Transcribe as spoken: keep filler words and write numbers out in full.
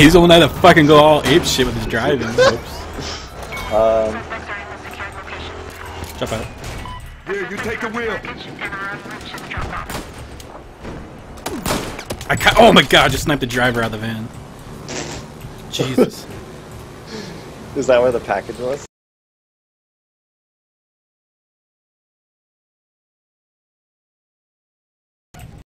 He's the one that fucking go all ape shit with his driving. Oops. Um. Jump out. Here, you take the wheel. I ca oh my god! I just sniped the driver out of the van. Jesus. Is that where the package was?